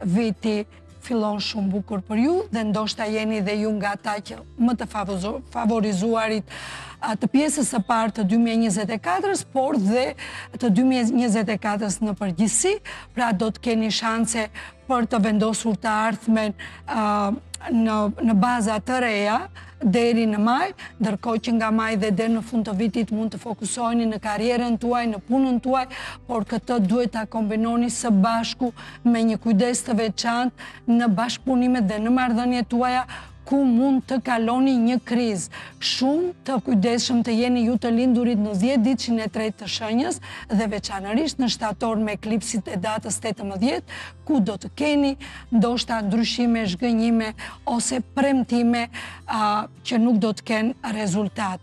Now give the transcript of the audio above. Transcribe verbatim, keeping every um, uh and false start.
viti fillon shumë bukur për ju dhe ndoshta jeni dhe ju nga ata që më të favorizuarit të pjesës së parë të dy mijë e njëzet e katërt, por dhe të dy mijë e njëzet e katërt në përgjithësi, pra do të keni shanse për të vendosur të ardhmen në, në baza të reja deri në maj, ndërkohë që nga maj dhe deri në fund të vitit mund të fokusoheni në karrierën tuaj, në punën tuaj, por këtë duhet ta kombinoni së bashku me një kujdes të veçantë në bashkëpunimet dhe në marrëdhëniet tuaja ku mund të kaloni një krizë. Shumë të kujdesshëm të jeni ju të lindurit në dhjetë ditëshin e tretë të shenjës dhe veçanërisht në shtator me eklipsit e datës tetëmbëdhjetë, ku do të keni ndoshta ndryshime, zhgënjime ose premtime uh, që nuk do të kenë rezultat.